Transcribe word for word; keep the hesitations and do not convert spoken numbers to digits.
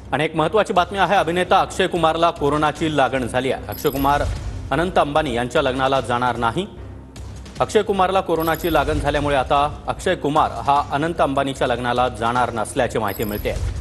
आणि एक महत्त्वाची बातमी आहे, अभिनेता अक्षय कुमारला कोरोनाची लागण झाली आहे। अक्षय कुमार अनंत अंबानी यांच्या लग्नाला जाणार नाही। अक्षय कुमारला कोरोनाची लागण झाल्यामुळे आता अक्षय कुमार हा अनंत अंबानीच्या लग्नाला जाणार नसल्याची माहिती मिळते आहे।